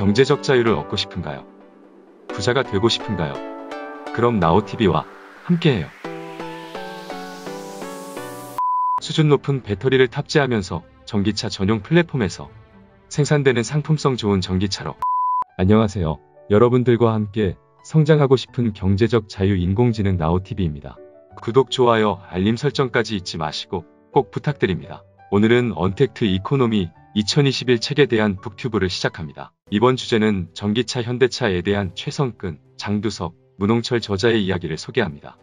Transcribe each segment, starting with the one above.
경제적 자유를 얻고 싶은가요? 부자가 되고 싶은가요? 그럼 나우TV와 함께해요. 수준 높은 배터리를 탑재하면서 전기차 전용 플랫폼에서 생산되는 상품성 좋은 전기차로. 안녕하세요. 여러분들과 함께 성장하고 싶은 경제적 자유 인공지능 나우TV입니다. 구독, 좋아요, 알림 설정까지 잊지 마시고 꼭 부탁드립니다. 오늘은 언택트 이코노미 2021 책에 대한 북튜브를 시작합니다. 이번 주제는 전기차 현대차에 대한 최성근, 장두석, 문홍철 저자의 이야기를 소개합니다.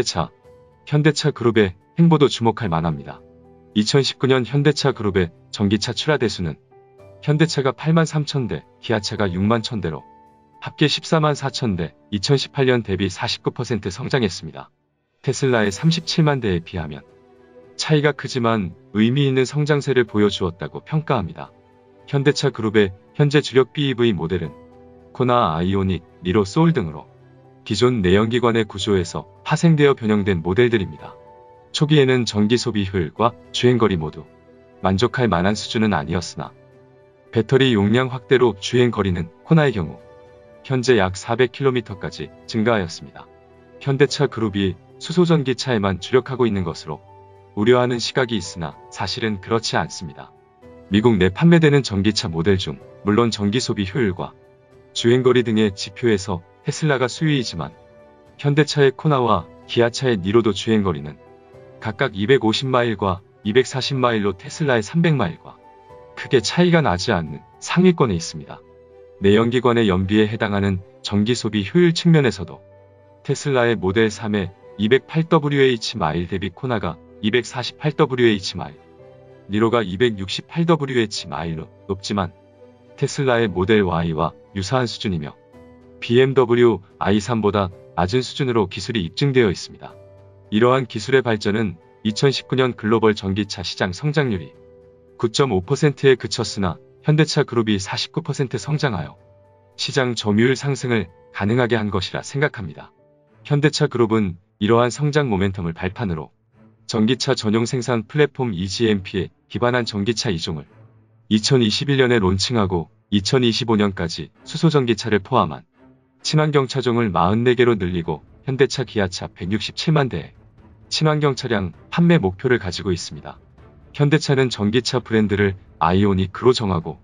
현대차 그룹의 행보도 주목할 만합니다. 2019년 현대차 그룹의 전기차 출하 대수는 현대차가 83,000대, 기아차가 61,000대로 합계 144,000대, 2018년 대비 49% 성장했습니다. 테슬라의 37만 대에 비하면 차이가 크지만 의미 있는 성장세를 보여주었다고 평가합니다. 현대차 그룹의 현재 주력 BEV 모델은 코나, 아이오닉, 니로, 소울 등으로 기존 내연기관의 구조에서 파생되어 변형된 모델들입니다. 초기에는 전기 소비 효율과 주행거리 모두 만족할 만한 수준은 아니었으나 배터리 용량 확대로 주행거리는 코나의 경우 현재 약 400km까지 증가하였습니다. 현대차 그룹이 수소전기차에만 주력하고 있는 것으로 우려하는 시각이 있으나 사실은 그렇지 않습니다. 미국 내 판매되는 전기차 모델 중 물론 전기 소비 효율과 주행거리 등의 지표에서 테슬라가 수위이지만 현대차의 코나와 기아차의 니로도 주행거리는 각각 250마일과 240마일로 테슬라의 300마일과 크게 차이가 나지 않는 상위권에 있습니다. 내연기관의 연비에 해당하는 전기 소비 효율 측면에서도 테슬라의 모델 3의 208Wh 마일 대비 코나가 248Wh 마일, 니로가 268Wh 마일로 높지만 테슬라의 모델 Y와 유사한 수준이며 BMW i3보다 낮은 수준으로 기술이 입증되어 있습니다. 이러한 기술의 발전은 2019년 글로벌 전기차 시장 성장률이 9.5%에 그쳤으나 현대차 그룹이 49% 성장하여 시장 점유율 상승을 가능하게 한 것이라 생각합니다. 현대차 그룹은 이러한 성장 모멘텀을 발판으로 전기차 전용 생산 플랫폼 EGMP에 기반한 전기차 2종을 2021년에 론칭하고 2025년까지 수소전기차를 포함한 친환경 차종을 44개로 늘리고 현대차 기아차 167만 대의 친환경 차량 판매 목표를 가지고 있습니다. 현대차는 전기차 브랜드를 아이오닉으로 정하고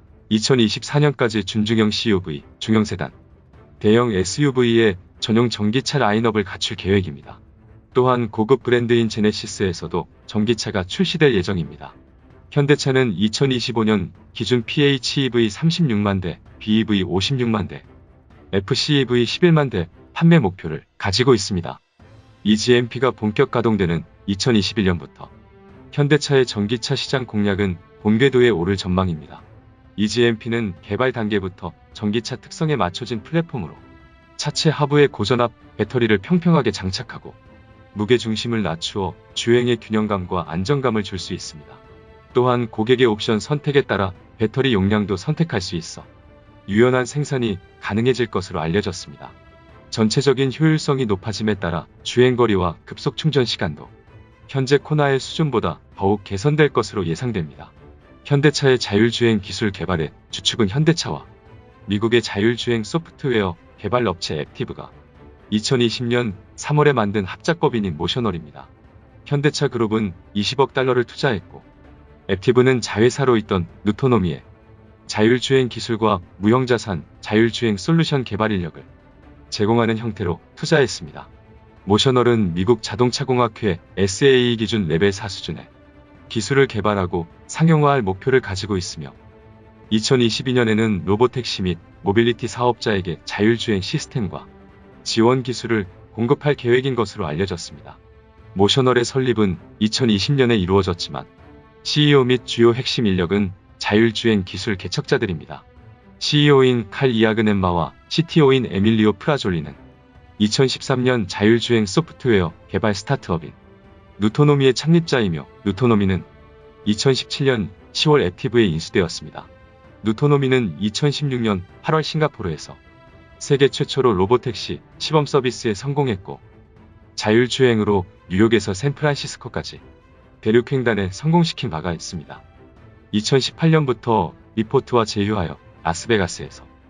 2024년까지 준중형 CUV, 중형 세단, 대형 SUV의 전용 전기차 라인업을 갖출 계획입니다. 또한 고급 브랜드인 제네시스에서도 전기차가 출시될 예정입니다. 현대차는 2025년 기준 PHEV 36만 대, BEV 56만 대, FCEV 11만 대 판매 목표를 가지고 있습니다. EGMP가 본격 가동되는 2021년부터 현대차의 전기차 시장 공략은 본궤도에 오를 전망입니다. EGMP는 개발 단계부터 전기차 특성에 맞춰진 플랫폼으로 차체 하부에 고전압 배터리를 평평하게 장착하고 무게중심을 낮추어 주행의 균형감과 안정감을 줄 수 있습니다. 또한 고객의 옵션 선택에 따라 배터리 용량도 선택할 수 있어 유연한 생산이 가능해질 것으로 알려졌습니다. 전체적인 효율성이 높아짐에 따라 주행거리와 급속 충전 시간도 현재 코나의 수준보다 더욱 개선될 것으로 예상됩니다. 현대차의 자율주행 기술 개발의 주축은 현대차와 미국의 자율주행 소프트웨어 개발 업체 액티브가 2020년 3월에 만든 합작법인인 모셔널입니다. 현대차 그룹은 20억 달러를 투자했고 액티브는 자회사로 있던 누토노미에 자율주행 기술과 무형자산, 자율주행 솔루션 개발 인력을 제공하는 형태로 투자했습니다. 모셔널은 미국 자동차공학회 SAE 기준 레벨 4 수준의 기술을 개발하고 상용화할 목표를 가지고 있으며 2022년에는 로보택시 및 모빌리티 사업자에게 자율주행 시스템과 지원 기술을 공급할 계획인 것으로 알려졌습니다. 모셔널의 설립은 2020년에 이루어졌지만 CEO 및 주요 핵심 인력은 자율주행 기술 개척자들입니다. CEO인 칼 이아그넨마와 CTO인 에밀리오 프라졸리는 2013년 자율주행 소프트웨어 개발 스타트업인 누토노미의 창립자이며 누토노미는 2017년 10월 액티브에 인수되었습니다. 누토노미는 2016년 8월 싱가포르에서 세계 최초로 로보택시 시범 서비스에 성공했고 자율주행으로 뉴욕에서 샌프란시스코까지 대륙 횡단에 성공시킨 바가 있습니다. 2018년부터 리포트와 제휴하여 라스베가스에서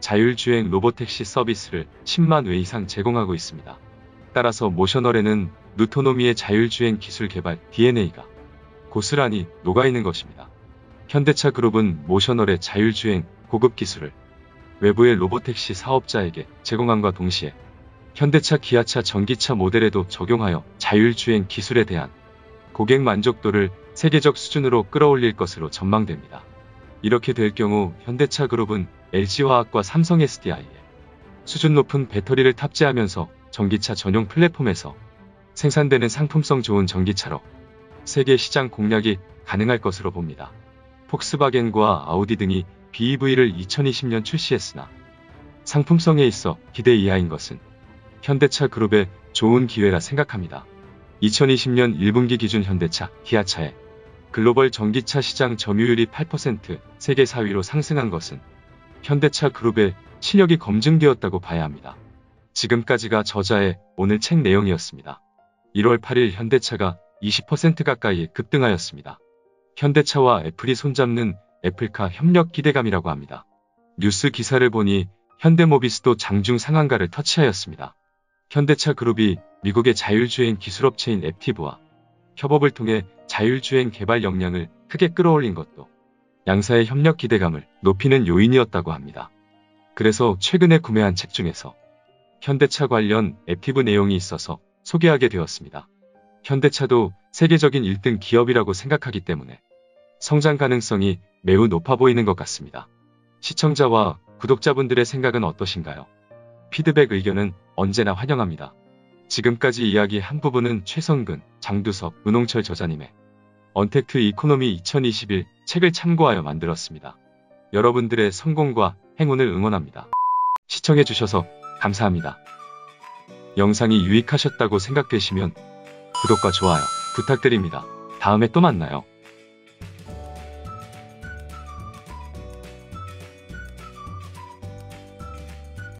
자율주행 로보택시 서비스를 10만 회 이상 제공하고 있습니다. 따라서 모셔널에는 누토노미의 자율주행 기술 개발 DNA가 고스란히 녹아있는 것입니다. 현대차 그룹은 모셔널의 자율주행 고급 기술을 외부의 로보택시 사업자에게 제공함과 동시에 현대차, 기아차, 전기차 모델에도 적용하여 자율주행 기술에 대한 고객 만족도를 세계적 수준으로 끌어올릴 것으로 전망됩니다. 이렇게 될 경우 현대차 그룹은 LG화학과 삼성 SDI에 수준 높은 배터리를 탑재하면서 전기차 전용 플랫폼에서 생산되는 상품성 좋은 전기차로 세계 시장 공략이 가능할 것으로 봅니다. 폭스바겐과 아우디 등이 BEV를 2020년 출시했으나 상품성에 있어 기대 이하인 것은 현대차 그룹의 좋은 기회라 생각합니다. 2020년 1분기 기준 현대차, 기아차의 글로벌 전기차 시장 점유율이 8% 세계 4위로 상승한 것은 현대차 그룹의 실력이 검증되었다고 봐야 합니다. 지금까지가 저자의 오늘 책 내용이었습니다. 1월 8일 현대차가 20% 가까이 급등하였습니다. 현대차와 애플이 손잡는 애플카 협력 기대감이라고 합니다. 뉴스 기사를 보니 현대모비스도 장중 상한가를 터치하였습니다. 현대차 그룹이 미국의 자율주행 기술업체인 앱티브와 협업을 통해 자율주행 개발 역량을 크게 끌어올린 것도 양사의 협력 기대감을 높이는 요인이었다고 합니다. 그래서 최근에 구매한 책 중에서 현대차 관련 앱티브 내용이 있어서 소개하게 되었습니다. 현대차도 세계적인 1등 기업이라고 생각하기 때문에 성장 가능성이 매우 높아 보이는 것 같습니다. 시청자와 구독자분들의 생각은 어떠신가요? 피드백 의견은 언제나 환영합니다. 지금까지 이야기한 부분은 최성근, 장두섭, 은홍철 저자님의 언택트 이코노미 2021 책을 참고하여 만들었습니다. 여러분들의 성공과 행운을 응원합니다. 시청해주셔서 감사합니다. 영상이 유익하셨다고 생각되시면 구독과 좋아요 부탁드립니다. 다음에 또 만나요.